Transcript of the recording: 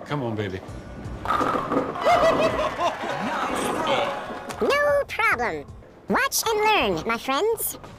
Come on, baby. No problem. Watch and learn, my friends.